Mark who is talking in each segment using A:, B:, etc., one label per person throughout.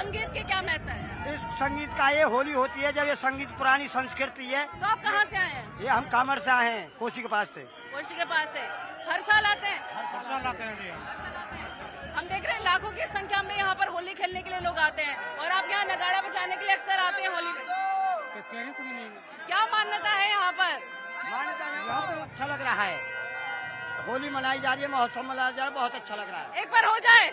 A: संगीत के क्या महत्व है?
B: इस संगीत का ये होली होती है जब ये संगीत पुरानी संस्कृति है।
A: तो आप कहाँ से आए हैं?
B: ये हम कामर से आए हैं, कोसी के पास से।
A: कोशी के पास से हर साल आते हैं?
B: हर साल आते हैं जी।
A: हम देख रहे हैं लाखों की संख्या में यहाँ पर होली खेलने के लिए लोग आते हैं और आप यहाँ नगाड़ा बजाने के लिए अक्सर आते हैं होली में। क्या मान्यता है यहाँ पर?
B: मान्यता यहाँ पर अच्छा लग रहा है, होली मनाई जा रही है, महोत्सव मनाया जा रहा है, बहुत अच्छा लग रहा है।
A: एक बार हो जाए।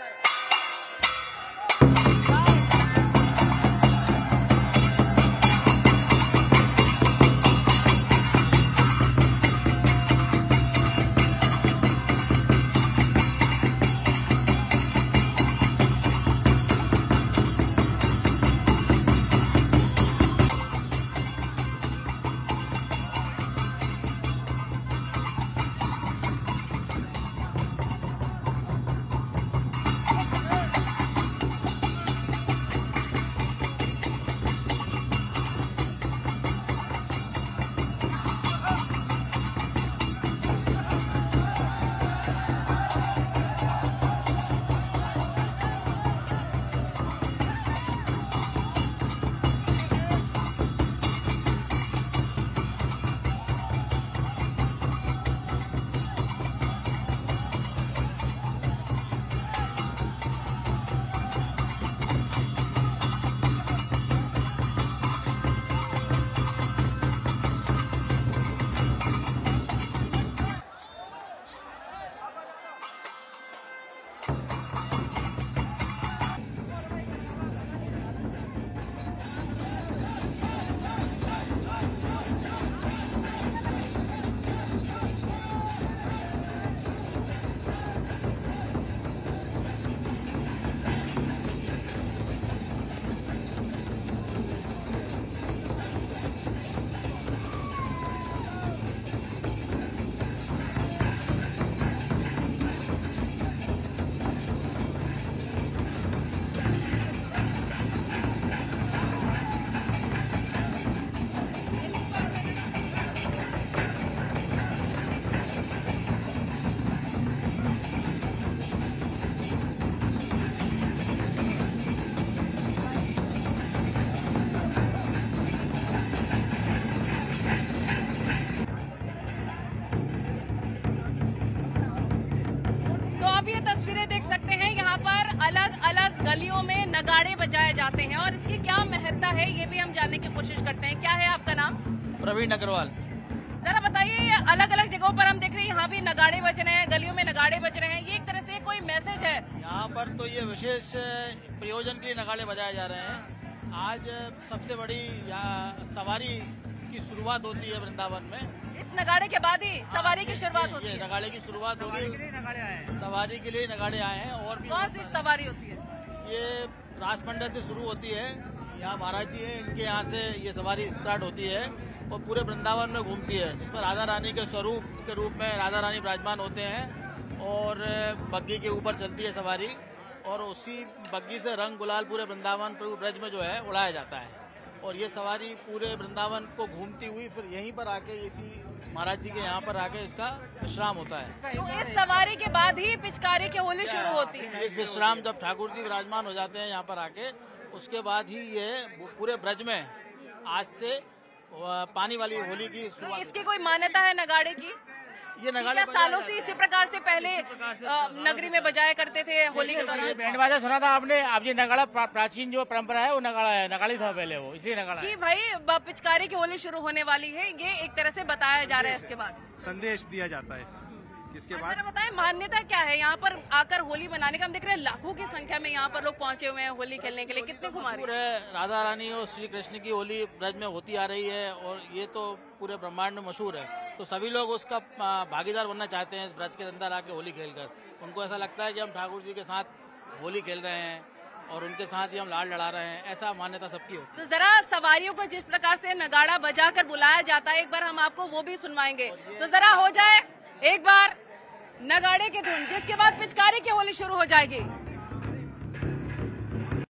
A: अलग अलग गलियों में नगाड़े बजाए जाते हैं और इसकी क्या महत्ता है ये भी हम जानने की कोशिश करते हैं। क्या है आपका नाम?
C: प्रवीण अग्रवाल।
A: जरा बताइए, अलग अलग जगहों पर हम देख रहे हैं यहाँ भी नगाड़े बज रहे हैं, गलियों में नगाड़े बज रहे हैं, ये एक तरह से कोई मैसेज है?
C: यहाँ पर तो ये विशेष प्रयोजन के लिए नगाड़े बजाए जा रहे हैं। आज सबसे बड़ी सवारी की शुरुआत होती है वृंदावन में।
A: इस नगाड़े के बाद ही सवारी की शुरुआत होती है?
C: नगाड़े की शुरुआत होगी, सवारी के लिए नगाड़े आए हैं। और भी
A: कौन सी सवारी होती है?
C: ये रासमंडल से शुरू होती है, यहाँ महाराज जी हैं, इनके यहाँ से ये सवारी स्टार्ट होती है और पूरे वृंदावन में घूमती है, जिसमें राधा रानी के स्वरूप के रूप में राधा रानी विराजमान होते हैं और बग्गी के ऊपर चलती है सवारी और उसी बग्गी से रंग गुलाल पूरे वृंदावन पर ब्रज में जो है उड़ाया जाता है और ये सवारी पूरे वृंदावन को घूमती हुई फिर यहीं पर आके इसी महाराज जी के यहाँ पर आके इसका विश्राम होता है।
A: तो इस सवारी के बाद ही पिचकारी की होली शुरू होती है?
C: इस विश्राम जब ठाकुर जी विराजमान हो जाते हैं यहाँ पर आके, उसके बाद ही ये पूरे ब्रज में आज से पानी वाली होली की शुरुआत।
A: तो इसकी कोई मान्यता है नगाड़े की?
C: ये नगाड़े
A: सालों से इसी प्रकार से पहले नगरी में बजाया करते थे होली के दौरान?
D: बैंड बाजा सुना था आपने? अब ये नगाड़ा प्राचीन जो परंपरा है वो नगाड़ा है, नगाड़ी था पहले, वो इसी नगाड़ा
A: कि भाई पिचकारी की होली शुरू होने वाली है, ये एक तरह से बताया जा रहा है। इसके बाद
E: संदेश दिया जाता है इसके बाद।
A: बताएं मान्यता क्या है यहाँ पर आकर होली मनाने का? हम देख रहे हैं लाखों की संख्या में यहाँ पर लोग पहुंचे हुए हैं होली खेलने के लिए। कितने कुमारी?
C: पूरे राधा रानी और श्री कृष्ण की होली ब्रज में होती आ रही है और ये तो पूरे ब्रह्मांड में मशहूर है, तो सभी लोग उसका भागीदार बनना चाहते हैं इस ब्रज के अंदर आके होली खेलकर। उनको ऐसा लगता है कि हम ठाकुर जी के साथ होली खेल रहे हैं और उनके साथ ही हम लाड़ लड़ा रहे हैं, ऐसा मान्यता सबकी हो।
A: तो जरा सवारियों को जिस प्रकार से नगाड़ा बजाकर बुलाया जाता है, एक बार हम आपको वो भी सुनवाएंगे। तो जरा हो जाए एक बार नगाड़े की धुन, जिसके बाद पिचकारी की होली शुरू हो जाएगी।